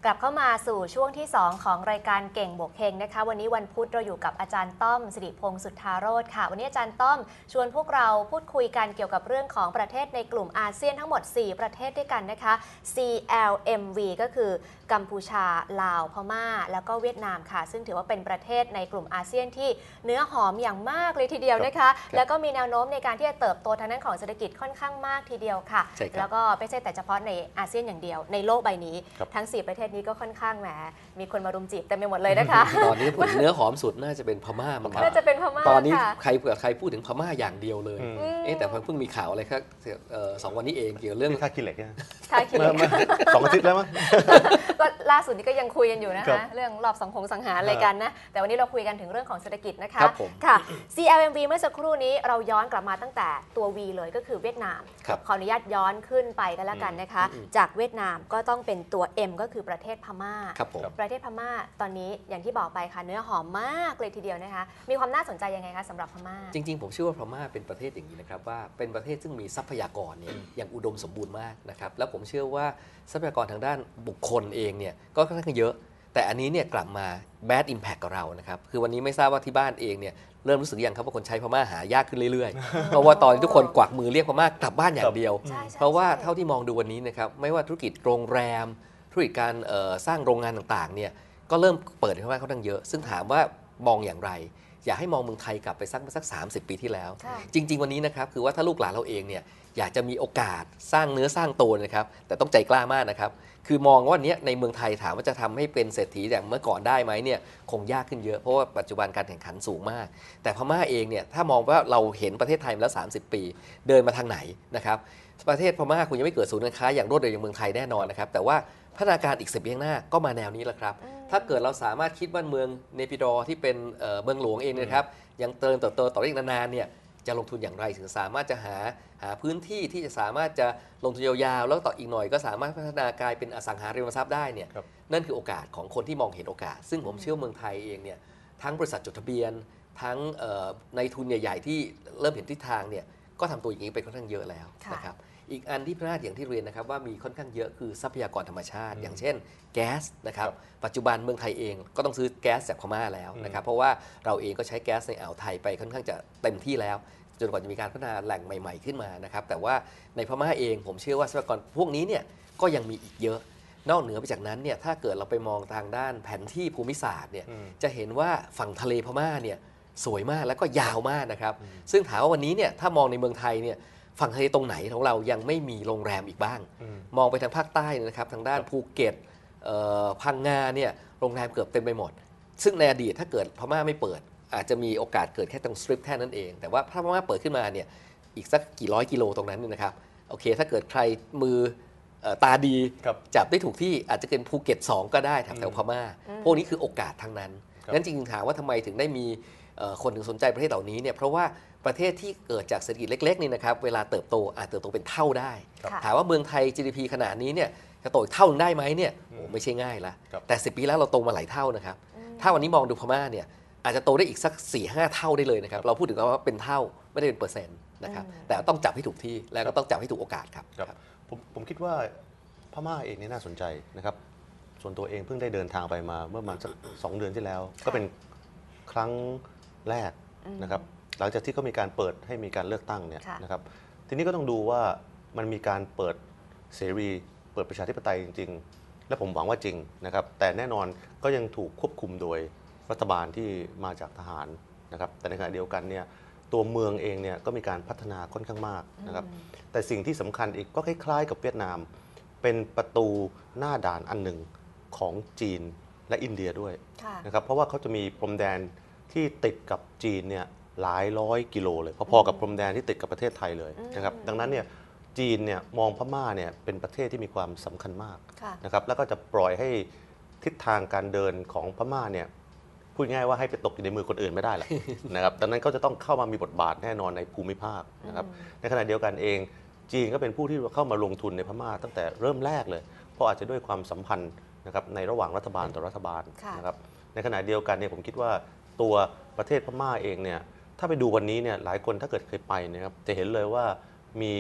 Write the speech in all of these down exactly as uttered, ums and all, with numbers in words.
กลับเข้ามาสู่ช่วงที่สองของรายการเก่งบวกเฮงนะคะวันนี้วันพุธเราอยู่กับอาจารย์ต้อมสิริพงษ์สุทธาโรจน์ค่ะวันนี้อาจารย์ต้อมชวนพวกเราพูดคุยกันเกี่ยวกับเรื่องของประเทศในกลุ่มอาเซียนทั้งหมดสี่ประเทศด้วยกันนะคะ ซี แอล เอ็ม วี ก็คือกัมพูชาลาวพม่าแล้วก็เวียดนามค่ะซึ่งถือว่าเป็นประเทศในกลุ่มอาเซียนที่เนื้อหอมอย่างมากเลยทีเดียวนะคะแล้วก็มีแนวโน้มในการที่จะเติบโตทางด้านของเศรษฐกิจค่อนข้างมากทีเดียวค่ะแล้วก็ไม่ใช่แต่เฉพาะในอาเซียนอย่างเดียวในโลกใบนี้ทั้งสี่ประเทศนี้ก็ค่อนข้างแหมมีคนมารุมจีบเต็มไปหมดเลยนะคะตอนนี้ผมเนื้อหอมสุดน่าจะเป็นพม่ามั้งครับน่าจะเป็นพม่าตอนนี้ใครเผื่อใครพูดถึงพม่าอย่างเดียวเลยเอ๊ะแต่เพิ่งมีข่าวอะไรครับสองวันนี้เองเกี่ยวกับเรื่องท่าขี้เหล็กท่าขี้เหล็กสองอาทิตย์แล้วมั้งก็ล่าสุดนี้ก็ยังคุยกันอยู่นะคะเรื่องรอบสังคมสังหารอะไรกันนะแต่วันนี้เราคุยกันถึงเรื่องของเศรษฐกิจนะคะค่ะ ซี แอล เอ็ม วี เมื่อสักครู่นี้เราย้อนกลับมาตั้งแต่ตัว V เลยก็คือเวียดนามขออนุญาตย้อนขึ้นไปกันแล้วกันนะคะจากเวียดนามก็ต้องเป็นตัว M ก็คือประเทศพม่าประเทศพม่าตอนนี้อย่างที่บอกไปค่ะเนื้อหอมมากเลยทีเดียวนะคะมีความน่าสนใจยังไงคะสำหรับพม่าจริงๆผมเชื่อว่าพม่าเป็นประเทศอย่างนี้นะครับว่าเป็นประเทศซึ่งมีทรัพยากรเนี่ยอย่างอุดมสมบูรณ์มากนะครับแล้วผมเชื่อว่าทรัพยากรทางด้านบุคคลเองเนี่ยก็ค่อนข้างเยอะแต่อันนี้เนี่ยกลับมา bad impact กับเรานะครับคือวันนี้ไม่ทราบว่าที่บ้านเองเนี่ยเริ่มรู้สึกยังครับว่าคนใช้พม่าหายากขึ้นเรื่อยๆ เพราะว่าตอนนี้ทุกคนกวักมือเรียกพม่ากลับบ้านอย่างเดียวเพราะว่าเท่าที่มองดูวันนี้นะครับไม่ว่าธุรกิจโรงแรมธุรกิจการสร้างโรงงานต่างๆเนี่ยก็เริ่มเปิดในพม่าค่อนข้างเยอะซึ่งถามว่ามองอย่างไรอยากให้มองเมืองไทยกลับไปสักสักสามสิบปีที่แล้วจริงๆวันนี้นะครับคือว่าถ้าลูกหลานเราเองเนี่ยอยากจะมีโอกาสสร้างเนื้อสร้างตัวนะครับแต่ต้องใจกล้ามากนะครับคือมองว่าเนี้ยในเมืองไทยถามว่าจะทำให้เป็นเศรษฐีอย่างเมื่อก่อนได้ไหมเนี่ยคงยากขึ้นเยอะเพราะว่าปัจจุบันการแข่งขันสูงมากแต่พม่าเองเนี่ยถ้ามองว่าเราเห็นประเทศไทยมาแล้วสามสิบปีเดินมาทางไหนนะครับประเทศพม่าคงยังไม่เกิดศูนย์การค้าอย่างรวดเร็วอย่างเมืองไทยแน่นอนนะครับแต่ว่าพัฒนาการอีกสิบปีข้างหน้าก็มาแนวนี้แหละครับถ้าเกิดเราสามารถคิดว่าเมืองเนปิดอที่เป็นเมืองหลวงเองนะครับยังเติมเติบโตต่ออีกนานๆเนี่ยจะลงทุนอย่างไรถึงสามารถจะหาหาพื้นที่ที่จะสามารถจะลงทุนยาวๆแล้วต่ออีกหน่อยก็สามารถพัฒนากลายเป็นอสังหาริมทรัพย์ได้เนี่ยนั่นคือโอกาสของคนที่มองเห็นโอกาสซึ่งผมเชื่อเมืองไทยเองเนี่ยทั้งบริษัทจดทะเบียนทั้งในทุนใหญ่ๆที่เริ่มเห็นทิศทางเนี่ยก็ทำตัวอย่างนี้ไปค่อนข้างเยอะแล้วนะครับอีกอันที่พลาดอย่างที่เรียนนะครับว่ามีค่อนข้างเยอะคือทรัพยากรธรรมชาติอย่างเช่นแก๊สนะครับปัจจุบันเมืองไทยเองก็ต้องซื้อแก๊สจากพม่าแล้วนะครับเพราะว่าเราเองก็ใช้แก๊สในอ่าวไทยไปค่อนข้างจะเต็มที่แล้วจนกว่าจะมีการพัฒนาแหล่งใหม่ๆขึ้นมานะครับแต่ว่าในพม่าเองผมเชื่อว่าทรัพยากรพวกนี้เนี่ยก็ยังมีอีกเยอะนอกเหนือไปจากนั้นเนี่ยถ้าเกิดเราไปมองทางด้านแผนที่ภูมิศาสตร์เนี่ยจะเห็นว่าฝั่งทะเลพม่าเนี่ยสวยมากแล้วก็ยาวมากนะครับซึ่งถามว่าวันนี้เนี่ยถ้ามองในเมืองไทยเนี่ยฝั่งทะเลตรงไหนของเรายังไม่มีโรงแรมอีกบ้างมองไปทางภาคใต้นะครับทางด้านภูเก็ตพังงาเนี่ยโรงแรมเกือบเต็มไปหมดซึ่งในอดีตถ้าเกิดพม่าไม่เปิดอาจจะมีโอกาสเกิดแค่ตรงสตริปแค่นั้นเองแต่ว่าถ้าพม่าเปิดขึ้นมาเนี่ยอีกสักกี่ร้อยกิโลตรงนั้นนะครับโอเคถ้าเกิดใครมือตาดีจับได้ถูกที่อาจจะเป็นภูเก็ตสองก็ได้แถวพม่าพวกนี้คือโอกาสทั้งนั้นงั้นจริงๆถามว่าทำไมถึงได้มีคนถึงสนใจประเทศเหล่านี้เนี่ยเพราะว่าประเทศที่เกิดจากเศรษฐกิจเล็กๆนี่นะครับเวลาเติบโตอาจเติบโตเป็นเท่าได้ถามว่าเมืองไทย จี ดี พี ขนาดนี้เนี่ยจะโตเท่าได้ไหมเนี่ยโอ้ไม่ใช่ง่ายละแต่สิบปีแล้วเราโตมาหลายเท่านะครับถ้าวันนี้มองดูพม่าเนี่ยอาจจะโตได้อีกสัก สี่ห้า เท่าได้เลยนะครับเราพูดถึงว่าเป็นเท่าไม่ได้เป็นเปอร์เซ็นต์นะครับแต่ต้องจับให้ถูกที่แล้วก็ต้องจับให้ถูกโอกาสครับผมผมคิดว่าพม่าเองนี่น่าสนใจนะครับส่วนตัวเองเพิ่งได้เดินทางไปมาเมื่อประมาณสักสองเดือนที่แล้วก็เป็นครั้งแรกนะครับหลังจากที่เขามีการเปิดให้มีการเลือกตั้งเนี่ยนะครับทีนี้ก็ต้องดูว่ามันมีการเปิดเสรีเปิดประชาธิปไตยจริงๆและผมหวังว่าจริงนะครับแต่แน่นอนก็ยังถูกควบคุมโดยรัฐบาลที่มาจากทหารนะครับแต่ในขณะเดียวกันเนี่ยตัวเมืองเองเนี่ยก็มีการพัฒนาค่อนข้างมากนะครับแต่สิ่งที่สำคัญอีกก็คล้ายๆกับเวียดนามเป็นประตูหน้าด่านอันหนึ่งของจีนและอินเดียด้วยนะครับเพราะว่าเขาจะมีพรมแดนที่ติดกับจีนเนี่ยหลายร้อยกิโลเลยพอๆกับพรมแดนที่ติดกับประเทศไทยเลยนะครับดังนั้นเนี่ยจีนเนี่ยมองพม่าเนี่ยเป็นประเทศที่มีความสำคัญมากนะครับแล้วก็จะปล่อยให้ทิศทางการเดินของพม่าเนี่ยพูดง่ายว่าให้ไปตกอยู่ในมือคนอื่นไม่ได้แหละนะครับดังนั้นเขาจะต้องเข้ามามีบทบาทแน่นอนในภูมิภาคนะครับในขณะเดียวกันเองจีนก็เป็นผู้ที่เข้ามาลงทุนในพม่าตั้งแต่เริ่มแรกเลยเพราะอาจจะด้วยความสัมพันธ์นะครับในระหว่างรัฐบาลต่อรัฐบาลนะครับในขณะเดียวกันเนี่ยผมคิดว่าตัวประเทศพม่าเองเนี่ยถ้าไปดูวันนี้เนี่ยหลายคนถ้าเกิดเคยไปนะครับจะเห็นเลยว่ามี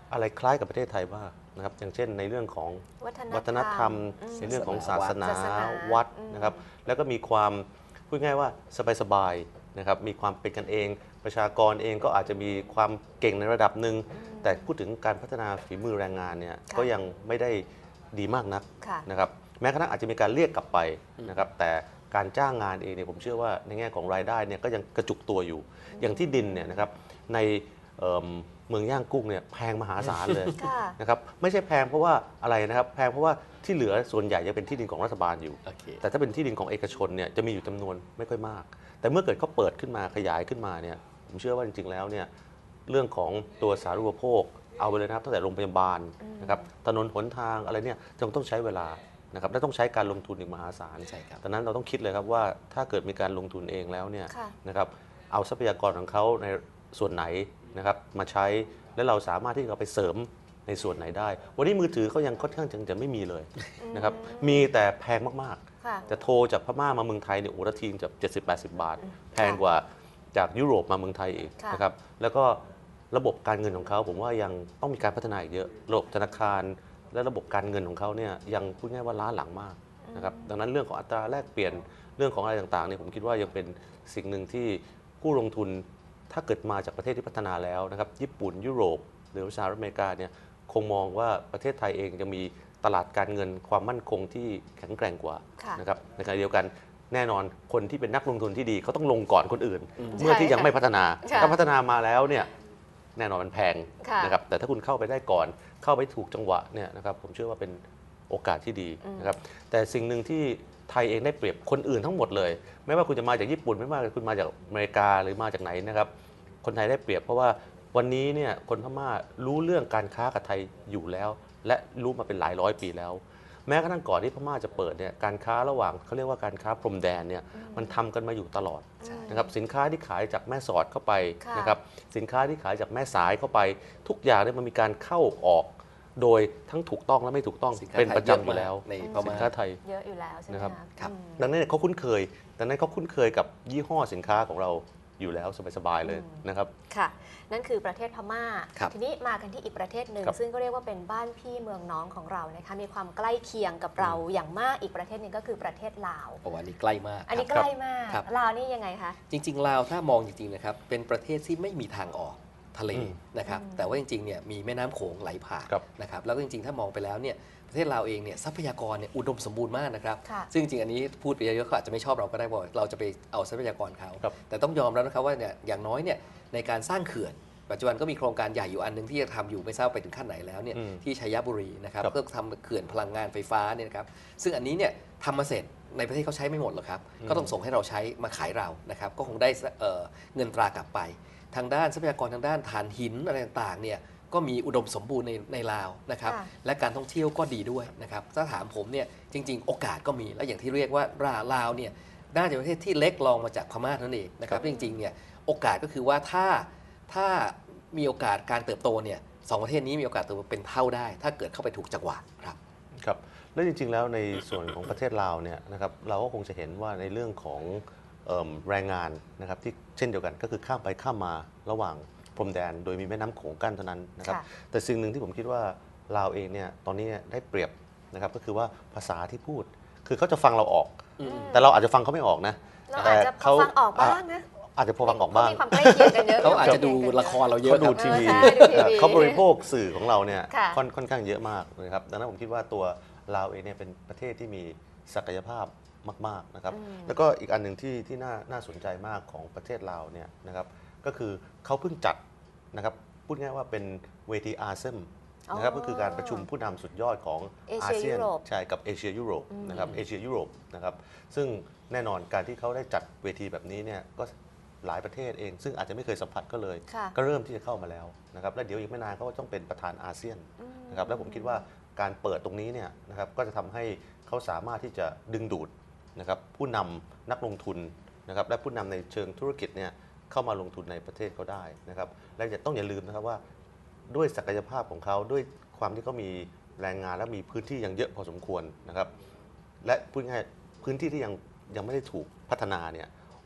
อะไรคล้ายกับประเทศไทยบ้างนะครับอย่างเช่นในเรื่องของวัฒนวัฒนธรรมอืมในเรื่องของศาสนาศาสนาวัดอืมนะครับแล้วก็มีความพูดง่ายว่าสบายๆนะครับมีความเป็นกันเอง ประชากรเองก็อาจจะมีความเก่งในระดับหนึ่งแต่พูดถึงการพัฒนาฝีมือแรงงานเนี่ยค่ะก็ยังไม่ได้ดีมากนักค่ะนะครับแม้กระทั่งอาจจะมีการเรียกกลับไปนะครับแต่การจ้างงานเองเนี่ยผมเชื่อว่าในแง่ของรายได้เนี่ยก็ยังกระจุกตัวอยู่ อย่างที่ดินเนี่ยนะครับในเอิ่มเมืองย่างกุ้งเนี่ยแพงมหาศาลเลยค่ะนะครับไม่ใช่แพงเพราะว่าอะไรนะครับแพงเพราะว่าที่เหลือส่วนใหญ่ยังเป็นที่ดินของรัฐบาลอยู่โอเคแต่ถ้าเป็นที่ดินของเอกชนเนี่ยจะมีอยู่จำนวนไม่ค่อยมาก แต่เมื่อเกิดเขาเปิดขึ้นมาขยายขึ้นมาเนี่ยผมเชื่อว่าจริงๆแล้วเนี่ยเรื่องของตัวสาธารณูปโภคเอาไปเลยนะครับตั้งแต่โรงพยาบาลนะครับถนนหนทางอะไรเนี่ยจะต้องใช้เวลานะครับและต้องใช้การลงทุนอีกมหาศาลใช่ครับดังนั้นเราต้องคิดเลยครับว่าถ้าเกิดมีการลงทุนเองแล้วเนี่ยค่ะนะครับเอาทรัพยากรของเขาในส่วนไหนนะครับมาใช้และเราสามารถที่จะเอาไปเสริมในส่วนไหนได้ วันนี้มือถือเขายังค่อนข้างจะไม่มีเลยนะครับมีแต่แพงมากๆค่ะจะโทรจากพม่ามาเมืองไทยเนี่ยโอ้ละทีจะเจ็ดสิบแปดสิบบาท แพงกว่าจากยุโรปมาเมืองไทยอีกค่ะนะครับแล้วก็ระบบการเงินของเขาผมว่ายังต้องมีการพัฒนาอีกเยอะระบบธนาคารและระบบการเงินของเขาเนี่ยยังพูดง่ายว่าล้าหลังมากนะครับดังนั้นเรื่องของอัตราแลกเปลี่ยนเรื่องของอะไรต่างๆเนี่ยผมคิดว่ายังเป็นสิ่งหนึ่งที่ผู้ลงทุนถ้าเกิดมาจากประเทศที่พัฒนาแล้วนะครับญี่ปุ่นยุโรปหรือสหรัฐอเมริกาเนี่ยคงมองว่าประเทศไทยเองยังมีตลาดการเงินความมั่นคงที่แข็งแกร่งกว่าค่ะนะครับในขณะเดียวกันแน่นอนคนที่เป็นนักลงทุนที่ดีเขาต้องลงก่อนคนอื่นอืมเมื่อที่ยังไม่พัฒนาค่ะถ้าพัฒนามาแล้วเนี่ยแน่นอนมันแพงค่ะนะครับแต่ถ้าคุณเข้าไปได้ก่อนเข้าไปถูกจังหวะเนี่ยนะครับผมเชื่อว่าเป็นโอกาสที่ดีนะครับแต่สิ่งหนึ่งที่ไทยเองได้เปรียบคนอื่นทั้งหมดเลย ไม่ว่าคุณจะมาจากญี่ปุ่นไม่ว่าคุณมาจากอเมริกาหรือมาจากไหนนะครับคนไทยได้เปรียบเพราะว่าวันนี้เนี่ยคนพม่ารู้เรื่องการค้ากับไทยอยู่แล้ว และรู้มาเป็นหลายร้อยปีแล้ว แม้กระทั่งก่อนที่พม่าจะเปิดเนี่ยการค้าระหว่างเขาเรียกว่าการค้าพรมแดนเนี่ยมันทำกันมาอยู่ตลอดนะครับสินค้าที่ขายจากแม่สอดเข้าไปค่ะนะครับสินค้าที่ขายจากแม่สายเข้าไป ทุกอย่างเนี่ยมันมีการเข้าออก โดยทั้งถูกต้องและไม่ถูกต้องสินค้าเป็นไทยประจำอยู่แล้วเยอะมากในพสินม่าค้าไทยเยอะอยู่แล้วใช่ไหมนะครับครับอืมดังนั้นเนยเขาคุ้นเคยดังนั้นเขาคุ้นเคยกับยี่ห้อสินค้าของเราอยู่แล้วสบายๆเลยนะครับค่ะ นั่นคือประเทศพม่าครับทีนี้มากันที่อีกประเทศหนึ่งครับซึ่งก็เรียกว่าเป็นบ้านพี่เมืองน้องของเรานะคะ มีความใกล้เคียงกับเราอย่างมากอีกประเทศหนึ่งก็คือประเทศลาวโอ้อันนี้ใกล้มากอันนี้คใกรับล้มากครับลาวนี่ยังไงคะจริงๆลาวถ้ามองจริงๆนะครับเป็นประเทศที่ไม่มีทางออกทะเลอืมนะครับแต่ว่าจริงๆเนี่ยมีแม่น้ำโขงไหลผ่านครับนะครับแล้วก็จริงๆถ้ามองไปแล้วเนี่ยประเทศลาวเองเนี่ยทรัพยากรเนี่ยอุดมสมบูรณ์มากนะครับค่ะซึ่งจริงๆอันนี้พูดไปเยอะๆเขาอาจจะไม่ชอบเราก็ได้บอกเราจะไปเอาทรัพยากรเขาครับแต่ต้องยอมแล้วนะครับว่าเนี่ยอย่างน้อยเนี่ยในการสร้างเขื่อน ปัจจุบันก็มีโครงการใหญ่อยู่อันหนึงที่จะทำอยู่ไม่ทราบไปถึงขั้นไหนแล้วเนี่ยอืมที่ชัยบุรีนะครับครับเพื่อทำเขื่อนพลังงานไฟฟ้าเนี่ยนะครับซึ่งอันนี้เนี่ยทำมาเสร็จในประเทศเขาใช้ไม่หมดหรอกครับก็ต้องส่งให้เราใช้มาขายเรานะครับก็คงได้เอ่อเงินตรากลับไป ทางด้านทรัพยากรทางด้านถ่านหินอะไรต่างๆเนี่ยก็มีอุดมสมบูรณ์ในในลาวนะครับค่ะและการท่องเที่ยวก็ดีด้วยนะครับถ้าถามผมเนี่ยจริง ๆ โอกาสก็มีและอย่างที่เรียกว่าลาวเนี่ยน่าจะเป็นประเทศที่เล็กรองมาจากพม่านั่นเองนะครับจริงๆเนี่ยโอกาสก็คือว่าถ้าถ้ามีโอกาสการเติบโตเนี่ยสองประเทศนี้มีโอกาสเติบโตเป็นเท่าได้ ถ้าเกิดเข้าไปถูกจังหวะครับครับแล้วจริงๆแล้วในส่วนของประเทศลาวเนี่ยนะครับเราก็คงจะเห็นว่าในเรื่องของเอิ่มแรงงานนะครับที่เช่นเดียวกันก็คือข้ามไปข้ามมาระหว่างพรมแดน โดยมีแม่น้ำโขงกั้นเท่านั้นนะครับค่ะแต่สิ่งหนึ่งที่ผมคิดว่าลาวเองเนี่ยตอนนี้เนี่ยได้เปรียบนะครับก็คือว่าภาษาที่พูด คือเขาจะฟังเราออกอืมแต่เราอาจจะฟังเขาไม่ออกนะเราแต่อาจจะพอฟังออกบ้างนะอาจจะพอฟังออกบ้างเขมีความใกล้เคียงกันเยอะเขาอาจจะดูละครเราเยอะเขาดูครับทีวีใช่ดูทีวีเขาบริโภคสื่อของเราเนี่ยค่ะค่อนค่อนข้างเยอะมากนะครับดังนั้นผมคิดว่าตัวลาวเองเนี่ยเป็นประเทศที่มีศักยภาพมากๆนะครับอืมแล้วก็อีกอันหนึ่งที่ที่น่าน่าสนใจมากของประเทศลาวเนี่ยนะครับก็คือเขาเพิ่งจัดนะครับพูดง่ายว่าเป็นเวทีอาเซียนนะครับอ๋อก็คือการประชุมผู้นำสุดยอดของเอเชียอาเซียนยุโรปใช่กับเอเชียยุโรปนะครับเอเชียยุโรปนะครับซึ่งแน่นอนการที่เขาได้จัดเวทีแบบนี้เนี่ยก็หลายประเทศเอง ซึ่งอาจจะไม่เคยสัมผัสก็เลยค่ะก็เริ่มที่จะเข้ามาแล้วนะครับและเดี๋ยวอีกไม่นานเขาก็ต้องเป็นประธานอาเซียนนะครับแล้วผมคิดว่าการเปิดตรงนี้เนี่ยนะครับก็จะทำให้เขาสามารถที่จะดึงดูดนะครับผู้นำนักลงทุนนะครับและผู้นำในเชิงธุรกิจเนี่ยเข้ามาลงทุนในประเทศเขาได้นะครับและจะต้องอย่าลืมนะครับว่าด้วยศักยภาพของเขาด้วยความที่เขามีแรงงานและมีพื้นที่ยังเยอะพอสมควรนะครับและพูดง่ายๆพื้นที่ที่ยังยังไม่ได้ถูกพัฒนาเนี่ยโ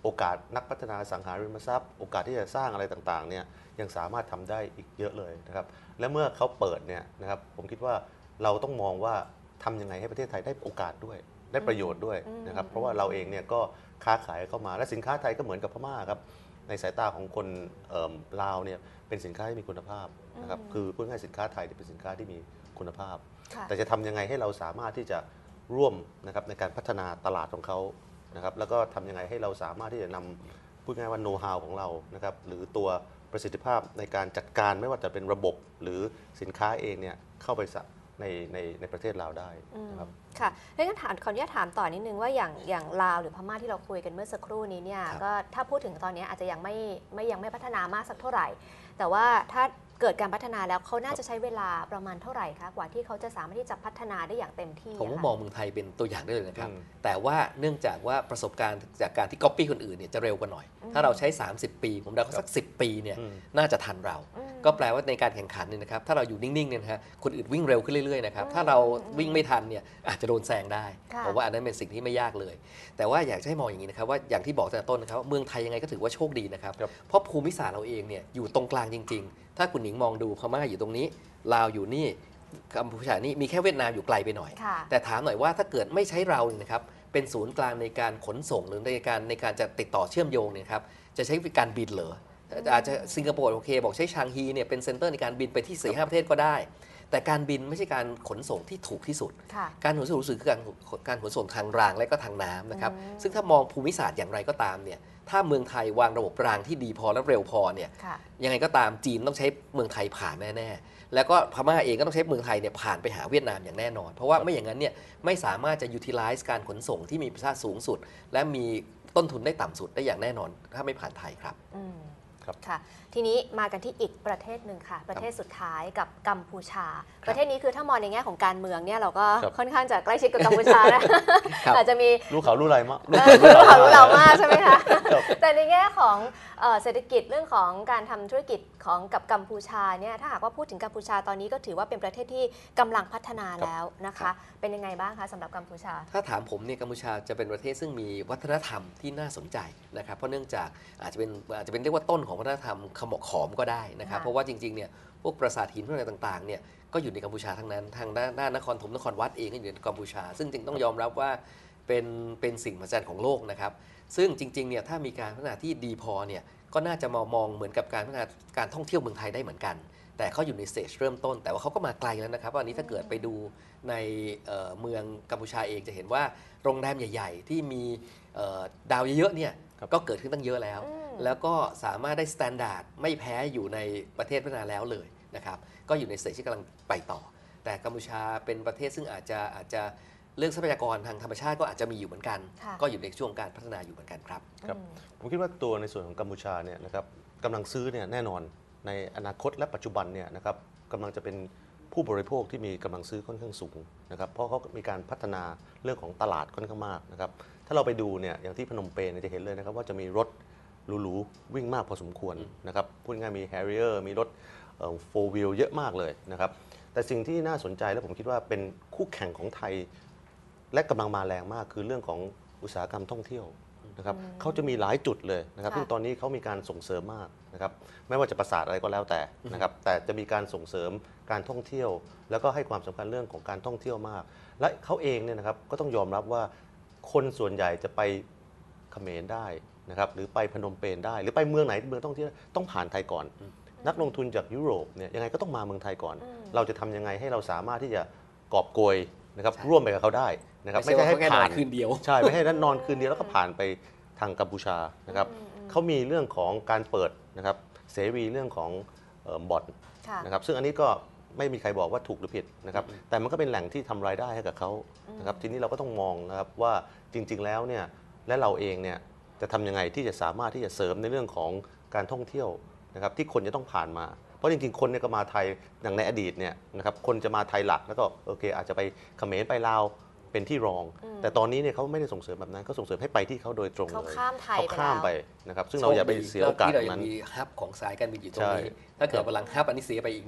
โอกาสนักพัฒนาสังหาริมทรัพย์โอกาสที่จะสร้างอะไรต่างๆเนี่ยยังสามารถทำได้อีกเยอะเลยนะครับและเมื่อเขาเปิดเนี่ยนะครับผมคิดว่าเราต้องมองว่าทำยังไงให้ประเทศไทยได้โอกาสด้วยได้ประโยชน์ด้วยนะครับเพราะว่าเราเองเนี่ยก็ค้าขายเข้ามาและสินค้าไทยก็เหมือนกับพม่าครับในสายตาของคนลาวเนี่ยเป็นสินค้าที่มีคุณภาพนะครับคือพูดง่ายๆสินค้าไทยเป็นสินค้าที่มีคุณภาพแต่จะทำยังไงให้เราสามารถที่จะร่วมนะครับในการพัฒนาตลาดของเขานะครับแล้วก็ทำยังไงให้เราสามารถที่จะนำพูดง่ายๆว่าโน้ตฮาวของเรานะครับหรือตัวประสิทธิภาพในการจัดการไม่ว่าจะเป็นระบบหรือสินค้าเองเนี่ยเข้าไปในในในประเทศลาวได้นะครับค่ะแล้วงั้นถามขออนุญาตถามต่อนิดนึงว่าอย่างอย่างลาวหรือพม่าที่เราคุยกันเมื่อสักครู่นี้เนี่ยก็ถ้าพูดถึงตอนนี้อาจจะยังไม่ไม่ยังไม่พัฒนามากสักเท่าไหร่แต่ว่าถ้าเกิดการพัฒนาแล้วเขาน่าจะใช้เวลาประมาณเท่าไหร่คะกว่าที่เขาจะสามารถที่จะพัฒนาได้อย่างเต็มที่ผมมองเมืองไทยเป็นตัวอย่างได้เลยนะครับแต่ว่าเนื่องจากว่าประสบการณ์จากการที่ก๊อปปี้คนอื่นเนี่ยจะเร็วกว่าหน่อยถ้าเราใช้สามสิบปีผมเดาสักสิบปีเนี่ยน่าจะทันเราก็แปลว่าในการแข่งขันเนี่ยนะครับถ้าเราอยู่นิ่งๆเนี่ยนะฮะคนอื่นวิ่งเร็วขึ้นเรื่อยๆนะครับถ้าเราวิ่งไม่ทันเนี่ยอาจจะโดนแซงได้ผมว่าอันนั้นเป็นสิ่งที่ไม่ยากเลยแต่ว่าอยากให้มองอย่างนี้นะครับว่าอย่างที่บอกตั้งแต่ต้นนะครับเมืองไทยยังไงก็ถือว่าโชคดีนะครับเพราะภูมิศาสตร์เราเองเนี่ยอยู่ตรงกลางจริงๆถ้าคุณหนิงมองดูพม่าอยู่ตรงนี้ลาวอยู่นี่กัมพูชานี่มีแค่เวียดนามอยู่ไกลไปหน่อยแต่ถามหน่อยว่าถ้าเกิดไม่ใช้เราเนี่ยนะครับเป็นศูนย์กลางในการขนส่งหรือในการในการจะติดต่อเชื่อมโยงเนี่ยครับจะใช้การบินเหรออาจจะสิงคโปร์โอเคบอกใช้ชางฮีเนี่ยเป็นเซ็นเตอร์ในการบินไปที่สี่ห้าประเทศก็ได้แต่การบินไม่ใช่การขนส่งที่ถูกที่สุดการขนส่งรู้สึกคือการการขนส่งทางรางและก็ทางน้ำนะครับซึ่งถ้ามองภูมิศาสตร์อย่างไรก็ตามเนี่ยถ้าเมืองไทยวางระบบรางที่ดีพอและเร็วพอเนี่ยยังไงก็ตามจีนต้องใช้เมืองไทยผ่านแน่ๆแล้วก็พม่าเองก็ต้องใช้เมืองไทยเนี่ยผ่านไปหาเวียดนามอย่างแน่นอนเพราะว่าไม่อย่างนั้นเนี่ยไม่สามารถจะ utilize การขนส่งที่มีประสิทธิภาพสูงสุดและมีต้นทุนได้ต่ำสุดได้อย่างแน่นอนถ้าไม่ผ่านไทยครับค่ะทีนี้มากันที่อีกประเทศหนึ่งค่ะประเทศสุดท้ายกับกัมพูชาประเทศนี้คือถ้ามองในแง่ของการเมืองเนี่ยเราก็ค่อนข้างจะใกล้ชิดกับกัมพูชานะอาจจะมีรู้เขารู้ไรมากรู้เขารู้เรามากใช่ไหมคะแต่ในแง่ของเศรษฐกิจเรื่องของการทำธุรกิจของกับกัมพูชาเนี่ยถ้าหากว่าพูดถึงกัมพูชาตอนนี้ก็ถือว่าเป็นประเทศที่กำลังพัฒนาแล้วนะคะเป็นยังไงบ้างคะสำหรับกัมพูชาถ้าถามผมเนี่ยกัมพูชาจะเป็นประเทศซึ่งมีวัฒนธรรมที่น่าสนใจนะครับเพราะเนื่องจากอาจจะเป็นอาจจะเป็นเรียกว่าต้นของวัฒนธรรมขมกขอมก็ได้นะครับเพราะว่าจริงๆเนี่ยพวกปราสาทหินพวกอะไรต่างๆเนี่ยก็อยู่ในกัมพูชาทั้งนั้นทางด้านด้านนครถมนครวัดเองก็อยู่ในกัมพูชาซึ่งจริงต้องยอมรับว่าเป็นเป็นสิ่งมหัศจรรย์ของโลกนะครับซึ่งจริงๆเนี่ยถ้ามีการพัฒนาที่ดีพอเนี่ยก็น่าจะมามองเหมือนกับการพัฒนาการท่องเที่ยวเมืองไทยได้เหมือนกันแต่เขาอยู่ในสเตจเริ่มต้นแต่ว่าเขาก็มาไกลแล้วนะครับวันนี้ถ้าเกิดไปดูในเมืองกัมพูชาเองจะเห็นว่าโรงแรมใหญ่ๆที่มีดาวเยอะๆเนี่ยก็เกิดขึ้นตั้งเยอะแล้วแล้วก็สามารถได้สแตนดาร์ดไม่แพ้อยู่ในประเทศพัฒนาแล้วเลยนะครับก็อยู่ในสเตจที่กำลังไปต่อแต่กัมพูชาเป็นประเทศซึ่งอาจจะอาจจะเรื่องทรัพยากรทางธรรมชาติก็อาจจะมีอยู่เหมือนกันก็อยู่ในช่วงการพัฒนาอยู่เหมือนกันครับครับผมคิดว่าตัวในส่วนของกัมพูชาเนี่ยนะครับกำลังซื้อเนี่ยแน่นอนในอนาคตและปัจจุบันเนี่ยนะครับกำลังจะเป็นผู้บริโภคที่มีกำลังซื้อค่อนข้างสูงนะครับเพราะเขามีการพัฒนาเรื่องของตลาดค่อนข้างมากนะครับถ้าเราไปดูเนี่ยอย่างที่พนมเปญจะเห็นเลยนะครับว่าจะมีรถหรูๆวิ่งมากพอสมควรนะครับพูดง่ายมี Harrier มีรถโฟร์วิลเยอะมากเลยนะครับแต่สิ่งที่น่าสนใจและผมคิดว่าเป็นคู่แข่งของไทยและกำลังมาแรงมากคือเรื่องของอุตสาหกรรมท่องเที่ยวนะครับเขาจะมีหลายจุดเลยนะครับซึ่งตอนนี้เขามีการส่งเสริมมากนะครับไม่ว่าจะประสาทอะไรก็แล้วแต่นะครับแต่จะมีการส่งเสริมการท่องเที่ยวแล้วก็ให้ความสำคัญเรื่องของการท่องเที่ยวมากและเขาเองเนี่ยนะครับก็ต้องยอมรับว่าคนส่วนใหญ่จะไปเขมรได้นะครับหรือไปพนมเปญได้หรือไปเมืองไหนเมืองท่องเที่ยวต้องผ่านไทยก่อนนักลงทุนจากยุโรปเนี่ยยังไงก็ต้องมาเมืองไทยก่อนเราจะทำยังไงให้เราสามารถที่จะกอบโกยนะครับร่วมไปกับเขาได้นะครับไม่ใช่ให้ผ่านคืนเดียวใช่ไม่ให้นอนคืนเดียวแล้วก็ผ่านไปทางกัมพูชานะครับเขามีเรื่องของการเปิดนะครับเสรีเรื่องของบอทนะครับซึ่งอันนี้ก็ไม่มีใครบอกว่าถูกหรือผิดนะครับแต่มันก็เป็นแหล่งที่ทำรายได้ให้กับเขานะครับทีนี้เราก็ต้องมองนะครับว่าจริงๆแล้วเนี่ยและเราเองเนี่ยจะทำยังไงที่จะสามารถที่จะเสริมในเรื่องของการท่องเที่ยวนะครับที่คนจะต้องผ่านมาเพราะจริงๆคนเนี่ยก็มาไทยอย่างในอดีตเนี่ยนะครับคนจะมาไทยหลักแล้วก็โอเคอาจจะไปเขมรไปลาวเป็นที่รองแต่ตอนนี้เนี่ยเขาไม่ได้ส่งเสริมแบบนั้นเขาส่งเสริมให้ไปที่เขาโดยตรงเลยเขาข้ามไทยเขาข้ามไปนะครับซึ่งเราอย่าไปเสียโอกาสนั้นที่เรายังมีฮับของสายการบินอยู่ตรงนี้ถ้าเกิดพลังฮับอันนี้เสียไปอีกเนี่ย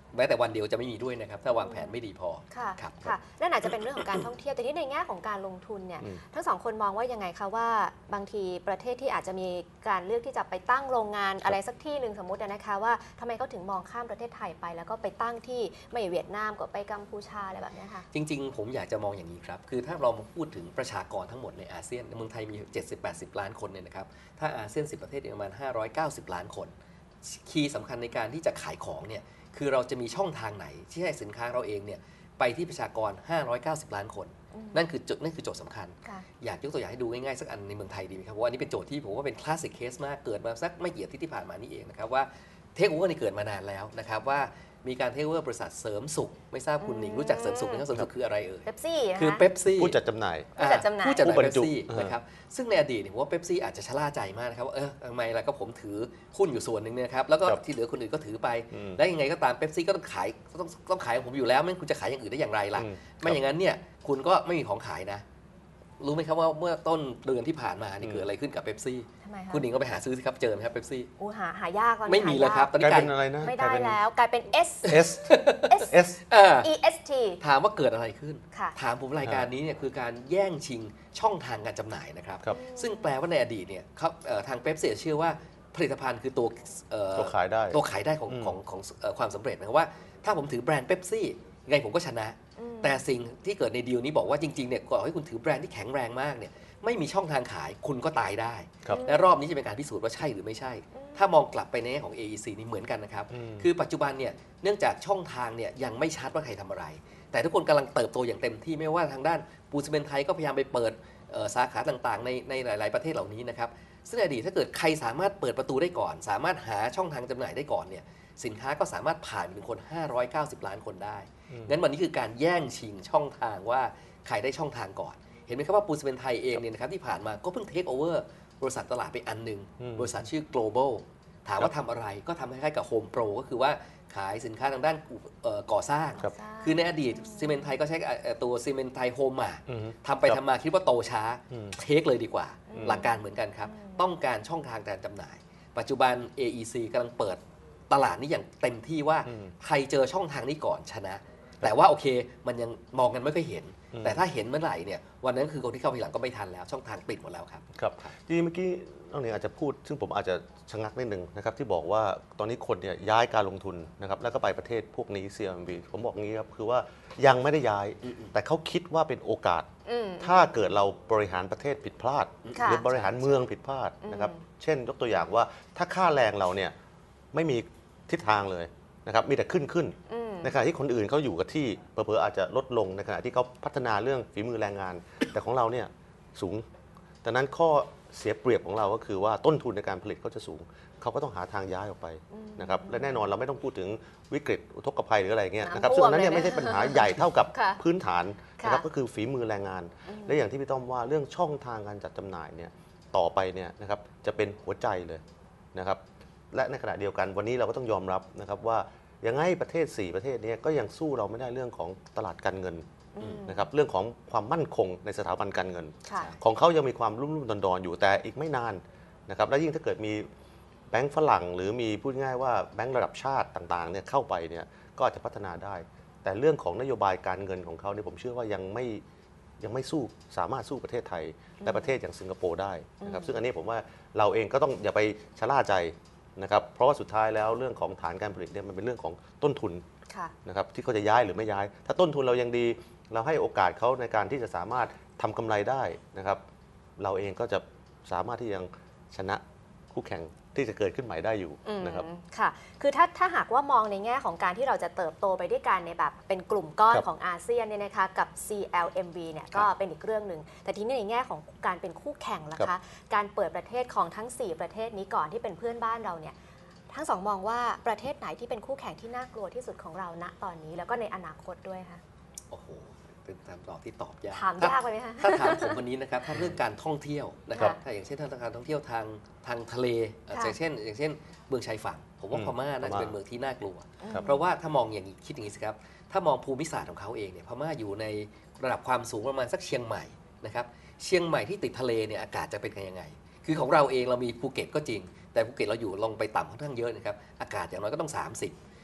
แม้แต่วันเดียวจะไม่มีด้วยนะครับถ้าวางแผนไม่ดีพอค่ะครับค่ะนั่นอาจจะเป็นเรื่องของการท่องเที่ยวแต่ที่ในแง่ของการลงทุนเนี่ยอืมทั้งสองคนมองว่ายังไงคะว่าบางทีประเทศที่อาจจะมีการเลือกที่จะไปตั้งโรงงานอะไรสักที่หนึ่งสมมตินะคะว่าทำไมเขาถึงมองข้ามประเทศไทยไป แล้วก็ไปตั้งที่ไม่เวียดนามก็ไปกัมพูชาอะไรแบบนี้ค่ะจริงๆ ผมอยากจะมองอย่างนี้ครับ คือถ้าเรามาพูดถึงประชากรทั้งหมดในอาเซียนเมืองไทยมี เจ็ดสิบถึงแปดสิบ ล้านคนเนี่ยนะครับ ถ้าอาเซียน สิบ ประเทศประมาณ ห้าร้อยเก้าสิบ ล้านคน คีย์สำคัญในการที่จะขายของเนี่ย คือเราจะมีช่องทางไหนที่ให้สินค้าเราเองเนี่ยไปที่ประชากร ห้าร้อยเก้าสิบ ล้านคนอืมนั่นคือจุดนั่นคือโจทย์สำคัญค่ะอยากยกตัวอย่างให้ดูง่ายๆสักอันในเมืองไทยดีไหมครับ เพราะว่าอันนี้เป็นโจทย์ที่ผมว่าเป็นคลาสสิกเคสมาก เกิดมาสักไม่กี่อาทิตย์ที่ผ่านมานี่เองนะครับว่าเทคโอเวอร์นี่เกิดมานานแล้วนะครับว่ามีการเทคโอเวอร์บริษัทเสริมสุขไม่ทราบคุณหนิงรู้จักเสริมสุขไหมครับเสริมสุขคืออะไรเอ่ยเป๊ปซี่นะคะคือเป๊ปซี่ผู้จัดจำหน่ายผู้จัดจำหน่ายผู้จัดจำหน่ายผู้บรเป๊รปจุซี่อ่านนะครับซึ่งในอดีตเนี่ยผมว่าเป๊ปซี่อาจจะชะล่าใจมากนะครับว่าเออทำไมล่ะก็ผมถือหุ้นอยู่ส่วนหนึ่งเนี่ยนะครับแล้วก็ครับที่เหลือคนอื่นก็ถือไปอืมและยังไงก็ตามเป๊ปซี่ก็ต้องขายต้องต้องขายของผมอยู่แล้วไม่งั้นคุณจะขายอย่างอื่นได้อย่างไรล่ะอืมไม่อย่างนั้นเนี่ยคุณก็ไม่มีของขายนะ รู้ไหมครับว่าเมื่อต้นเดือนที่ผ่านมานี่อืมเกิดอะไรขึ้นกับเป๊ปซี่ทำไมคะคุณหนิงก็ไปหาซื้อสิครับเจอไหมครับเป๊ปซี่อูหาหายากตอนนี้ไม่มีเลยครับหาตอนกลายนี้กลายเป็นอะไรนะไม่กลาได้ยเป็นแล้วกลายเป็น S S S S อ่า E S T ถามว่าเกิดอะไรขึ้นค่ะถามผมรายการนี้เนี่ยคือการแย่งชิงช่องทางการจำหน่ายนะครับครับซึ่งแปลว่าในอดีตเนี่ยเขาเอ่อทางเป๊ปซี่เชื่อว่าผลิตภัณฑ์คือตัวเอ่อตัวขายได้ตัวขายได้ของอืมของของเอ่อความสำเร็จนะครับว่าถ้าผมถือแบรนด์เป๊ปซี่ยังไงผมก็ชนะอืมแต่สิ่งที่เกิดในดีลนี้บอกว่าจริงๆเนี่ยก่อนให้คุณถือแบรนด์ที่แข็งแรงมากเนี่ยไม่มีช่องทางขายคุณก็ตายได้ครับและรอบนี้จะเป็นการพิสูจน์ว่าใช่หรือไม่ใช่ ถ้ามองกลับไปในแง่ของ เอ อี ซี นี่เหมือนกันนะครับอืมคือปัจจุบันเนี่ยเนื่องจากช่องทางเนี่ยยังไม่ชัดว่าใครทำอะไร แต่ทุกคนกำลังเติบโตอย่างเต็มที่ไม่ว่าทางด้านปูนซีเมนต์ไทยก็พยายามไปเปิดเอ่อสาขาต่างๆในในหลาย ๆประเทศเหล่านี้นะครับซึ่งในอดีตถ้าเกิดใครสามารถเปิดประตูได้ก่อน สามารถหาช่องทางจำหน่ายได้ก่อนเนี่ยสินค้าก็สามารถผ่านเป็นคน ห้าร้อยเก้าสิบ ล้านคนได้ งั้นวันนี้คือการแย่งชิงช่องทางว่าใครได้ช่องทางก่อน เห็นไหมครับว่าปูนซีเมนต์ไทยเองเนี่ยนะครับที่ผ่านมาก็เพิ่งเทคโอเวอร์บริษัทตลาดไปอันหนึ่งอืมบริษัทชื่อ global ถามว่าทำอะไรก็ทำคล้ายๆกับ Home Pro ก็คือว่าขายสินค้าทางด้านเอ่อก่อสร้างครับคือในอดีตซีเมนต์ไทยก็ใช้เอ่อตัวซีเมนต์ไทยโฮมมาอืมทำไปครับทำมาคิดว่าโตช้าอืมเทคเลยดีกว่าอืมหลักการเหมือนกันครับอืมต้องการช่องทางการจำหน่าย ปัจจุบัน เอ อี ซี กำลังเปิดตลาดนี้อย่างเต็มที่ว่าอืมใครเจอช่องทางนี้ก่อนชนะ แต่ว่าโอเคมันยังมองกันไม่ค่อยเห็นอืมแต่ถ้าเห็นเมื่อไหร่เนี่ยวันนั้นคือคนที่เข้าทีหลังก็ไม่ทันแล้วช่องทางปิดหมดแล้วครับครับจริงๆเมื่อกี้น้องหนิงอาจจะพูด ซึ่งผมอาจจะชะงักนิดนึงนะครับที่บอกว่าตอนนี้คนเนี่ยย้ายการลงทุนนะครับแล้วก็ไปประเทศพวกนี้ ซี เอ็ม บี ผมบอกงี้ครับคือว่ายังไม่ได้ย้ายอืมแต่เขาคิดว่าเป็นโอกาสอืมถ้าเกิดเราบริหารประเทศผิดพลาดค่ะหรือบริหารเมืองผิดพลาดนะครับอืมเช่นยกตัวอย่างว่าถ้าค่าแรงเราเนี่ยไม่มีทิศทางเลยนะครับมีแต่ขึ้นขึ้นอืมในขณะที่คนอื่นเขาอยู่กับที่เผลอๆอาจจะลดลงในขณะที่เขาพัฒนาเรื่องฝีมือแรงงาน แต่ของเราเนี่ยสูงดังนั้นข้อเสียเปรียบของเราก็คือว่าต้นทุนในการผลิตเขาจะสูง เขาก็ต้องหาทางย้ายออกไปนะครับและแน่นอนเราไม่ต้องพูดถึงวิกฤตอุทกภัยหรืออะไรเงี้ยนะครับน้ำท่ซึ่งวมอันนั้นเนี่ยเลยนะไม่ใช่ปัญหาใหญ่เท่ากับค่ะพื้นฐานนะครับค่ะก็คือฝีมือแรงงาน และอย่างที่พี่ต้อมว่าเรื่องช่องทางการจัดจำหน่ายเนี่ยต่อไปเนี่ยนะครับจะเป็นหัวใจเลยนะครับและในขณะเดียวกันวันนี้เราก็ต้องยอมรับนะครับว่ายังไงประเทศสี่ประเทศเนี้ก็ยังสู้เราไม่ได้เรื่องของตลาดการเงินอืมนะครับเรื่องของความมั่นคงในสถาบันการเงินค่ะของเขายังมีความรุ่มรุ่มดอนดอนๆอยู่แต่อีกไม่นานนะครับและยิ่งถ้าเกิดมีแบงก์ฝรั่ง หรือมีพูดง่ายว่าแบงก์ระดับชาติต่างๆเนี่ยเข้าไปเนี่ยก็อาจจะพัฒนาได้ แต่เรื่องของนโยบายการเงินของเขาเนี่ยผมเชื่อว่ายังไม่ยังไม่สู้สามารถสู้ประเทศไทย และประเทศอย่างสิงคโปร์ได้นะครับซึ่งอันนี้ผมว่าเราเองก็ต้องอย่าไปชะล่าใจนะครับเพราะว่าสุดท้ายแล้วเรื่องของฐานการผลิตเนี่ยมันเป็นเรื่องของต้นทุนค่ะนะครับที่เขาจะย้ายหรือไม่ย้าย ถ้าต้นทุนเรายังดี เราให้โอกาสเขาในการที่จะสามารถทำกำไรได้นะครับ เราเองก็จะสามารถที่ยังชนะคู่แข่งที่จะเกิดขึ้นใหม่ได้อยู่อืมนะครับค่ะ คือถ้าถ้าหากว่ามองในแง่ของการที่เราจะเติบโตไปด้วยกันในแบบเป็นกลุ่มก้อนครับของอาเซียนเนี่ยนะคะกับ ซี แอล เอ็ม วี เนี่ยก็เป็นอีกเรื่องหนึ่งแต่ทีนี้ในแง่ของการเป็นคู่แข่งล่ะครัคะบการเปิดประเทศของทั้ง สี่ ประเทศนี้ก่อนที่เป็นเพื่อนบ้านเราเนี่ยทั้งสองมองว่าประเทศไหนที่เป็นคู่แข่งที่น่ากลัวที่สุดของเราณตอนนี้แล้วก็ในอนาคตด้วยคะโอ้โหเป็นคำตอบที่ตอบยากถามยากไปไหมคะถ้าถามผมวันนี้นะครับถ้าเรื่องการท่องเที่ยวนะครับค่ะถ้าอย่างเช่นทางการท่องเที่ยวทางทางทะเลเอ่อค่ะอย่างเช่น อย่างเช่นเมืองชายฝั่ง ผมว่าอืมพม่าน่าพจะม่าเป็นเมืองที่น่ากลัวครับเพราะว่าถ้ามองอย่างนี้คิดอย่างนี้สิครับถ้ามองภูมิศาสตร์ของเขาเองเนี่ยพม่าอยู่ในระดับความสูงประมาณสักเชียงใหม่นะครับเชียงใหม่ที่ติดทะเลเนี่ยอากาศจะเป็นยังไง คือของเราเองเรามีภูเก็ตก็จริง แต่ภูเก็ตเราอยู่ลงไปต่ำค่อนข้างเยอะนะครับอากาศอย่างน้อยก็ต้องสามสิบ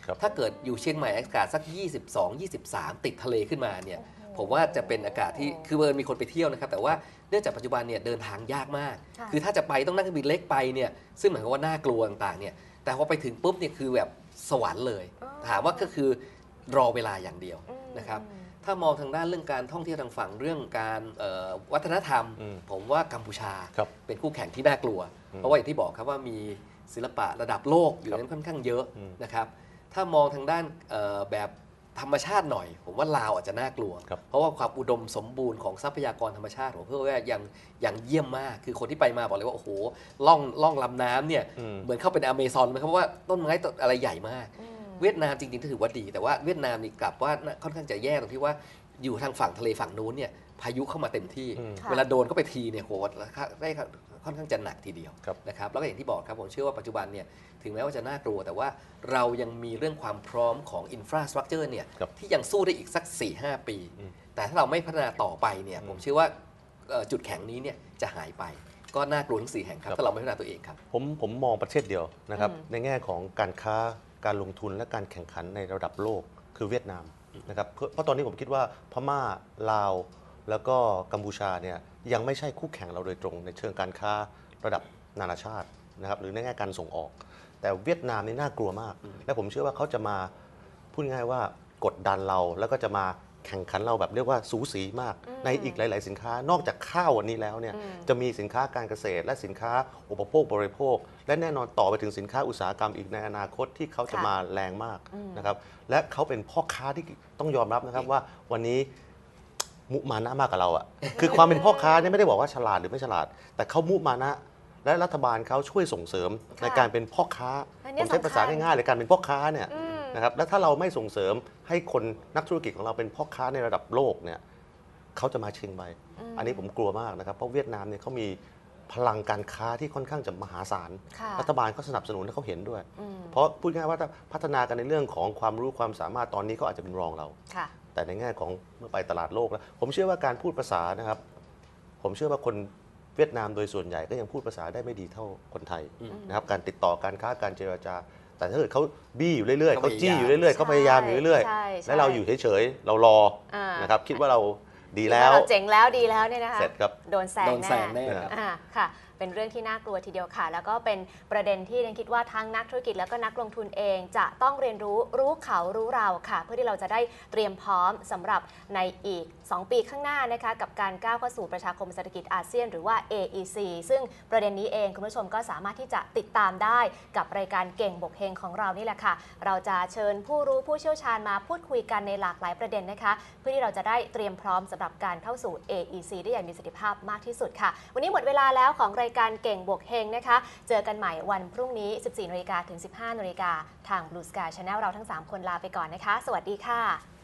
ครับถ้าเกิดอยู่เชียงใหม่อากาศสัก ยี่สิบสอง ยี่สิบสาม ติดทะเลขึ้นมาเนี่ยผมว่าจะเป็นอากาศที่คือเบิร์นมีคนไปเที่ยวนะครับแต่ว่าเนื่องจากปัจจุบันเนี่ยเดินทางยากมากค่ะคือถ้าจะไปต้องนั่งเครื่องบินเล็กไปเนี่ยซึ่งหมายความว่าน่ากลัวต่างๆเนี่ยแต่พอไปถึงปุ๊บเนี่ยคือแบบสวรรค์เลยอ๋อถามว่าก็คือรอเวลาอย่างเดียวอืมนะครับถ้ามองทางด้านเรื่องการท่องเที่ยวทางฝั่งเรื่องการเอ่อวัฒนธรรมอืมผมว่ากัมพูชาครับเป็นคู่แข่งที่น่ากลัวอืมเพราะว่าอย่างที่บอกครับว่ามีศิลปะระดับโลกอยู่ครับนั้นค่อนข้างเยอะอืมนะครับถ้ามองทางด้านเอ่อแบบธรรมชาติหน่อย ผมว่าลาวอาจจะน่ากลัวครับเพราะว่าความอุดมสมบูรณ์ของทรัพยากรธรรมชาติผมเพื่อว่ายังยังเยี่ยมมาก คือคนที่ไปมาบอกเลยว่าโอ้โหล่องล่องลำน้ำเนี่ยอืมเหมือนเข้าเป็นอเมซอนเลยครับเพราะว่าต้นไม้ต้นอะไรใหญ่มากอืมเวียดนามจริงๆถือว่าดี แต่ว่าเวียดนามนี่กลับว่าค่อนข้างจะแย่ตรงที่ว่าอยู่ทางฝั่งทะเลฝั่งนู้นเนี่ยพายุเข้ามาเต็มที่อืมค่ะเวลาโดนก็ไปทีเนี่ยโหได้ค่อนข้างจะหนักทีเดียวครับนะครับแล้วก็อย่างที่บอกครับผมเชื่อว่าปัจจุบันเนี่ยถึงแม้ว่าจะน่ากลัวแต่ว่าเรายังมีเรื่องความพร้อมของอินฟราสตรักเจอร์เนี่ยครับที่ยังสู้ได้อีกสัก สี่ห้า ปีอืมแต่ถ้าเราไม่พัฒนาต่อไปเนี่ยอืมผมเชื่อว่าเอ่อจุดแข็งนี้เนี่ยจะหายไป ก็น่ากลัวทั้งสี่แห่งครับครับถ้าเราไม่พัฒนาตัวเองครับผมผมมองประเทศเดียวนะครับอืมในแง่ของการค้าการลงทุนและการแข่งขันในระดับโลกคือเวียดนามนะครับเพราะเพราะตอนนี้ผมคิดว่าพม่าลาว แล้วก็กัมพูชาเนี่ยยังไม่ใช่คู่แข่งเราโดยตรง ในเชิงการค้าระดับนานาชาตินะครับหรือในแง่การส่งออก แต่เวียดนามนี่น่ากลัวมาก และผมเชื่อว่าเขาจะมาพูดง่ายๆว่ากดดันเราแล้วก็จะมาแข่งขันเราแบบเรียกว่าสูสีมากอืมในอีกหลาย ๆ สินค้านอกจากข้าววันนี้แล้วเนี่ยอืมจะมีสินค้าการเกษตร และสินค้าอุปโภคบริโภค และแน่นอนต่อไปถึงสินค้าอุตสาหกรรมอีกในอนาคตที่เขาจะค่ะมาแรงมากอืมนะครับและเขาเป็นพ่อค้าที่ต้องยอมรับนะครับว่าวันนี้มุมานะมากกับเราอะ คือความเป็นพ่อค้าเนี่ยไม่ได้บอกว่าฉลาดหรือไม่ฉลาด แต่เขามุมานะ และรัฐบาลเขาช่วยส่งเสริมค่ะในการเป็นพ่อค้าอันนี้ผมใช้ภาษาสำคัญง่ายๆเลยการเป็นพ่อค้าเนี่ยอืมนะครับแล้วถ้าเราไม่ส่งเสริมให้คนนักธุรกิจของเราเป็นพ่อค้าในระดับโลกเนี่ยเขาจะมาชิงไปอืมอันนี้ผมกลัวมากนะครับเพราะเวียดนามเนี่ยเขามีพลังการค้าที่ค่อนข้างจะมหาศาลค่ะรัฐบาลเขาสนับสนุนและเขาเห็นด้วยอืมเพราะพูดง่ายๆว่าถ้าพัฒนากันในเรื่องของความรู้ความสามารถตอนนี้เขาอาจจะเป็นรองเราค่ะแต่ในแง่ของเมื่อไปตลาดโลกแล้ว ผมเชื่อว่าการพูดภาษานะครับ ผมเชื่อว่าคนเวียดนามโดยส่วนใหญ่ก็ยังพูดภาษาได้ไม่ดีเท่าคนไทยนะครับการติดต่อการค้าการเจรจา แต่ถ้าเกิดเขาบี้อยู่เรื่อยๆเขาเขาพยายามจี้อยู่เรื่อยๆเขาพยายามอยู่เรื่อยใช่ใช่ๆ และเราอยู่เฉยๆ เรารออ่านนะครับคิดว่าเราดีคิดแล้ว่าว เราเจ๋งแล้วดีแล้วเนี่ยนะคะเสร็จครับโดนแซงโดนแซงแน่แน่ครับอ่าค่ะ เป็นเรื่องที่น่ากลัวทีเดียวค่ะ แล้วก็เป็นประเด็นที่ฉันคิดว่าทั้งนักธุรกิจแล้วก็นักลงทุนเองจะต้องเรียนรู้รู้เขารู้เราค่ะ เพื่อที่เราจะได้เตรียมพร้อมสำหรับในอีก สอง ปีข้างหน้านะคะกับการก้าวเข้าสู่ประชาคมเศรษฐกิจอาเซียนหรือว่า เอ อี ซี ซึ่งประเด็นนี้เองคุณผู้ชมก็สามารถที่จะติดตามได้กับรายการเก่งบกเฮงของเรานี่แหละค่ะ เราจะเชิญผู้รู้ผู้เชี่ยวชาญมาพูดคุยกันในหลากหลายประเด็นนะคะ เพื่อที่เราจะได้เตรียมพร้อมสำหรับการเข้าสู่ เอ อี ซี ได้อย่างมีประสิทธิภาพมากที่สุดค่ะ วันนี้หมดเวลาแล้วของรายการเก่งบวกเฮงนะคะ เจอกันใหม่วันพรุ่งนี้ สิบสี่นาฬิกาถึง สิบห้านาฬิกาทาง Blue Sky Channel เราทั้งสามคนลาไปก่อนนะคะ สวัสดีค่ะ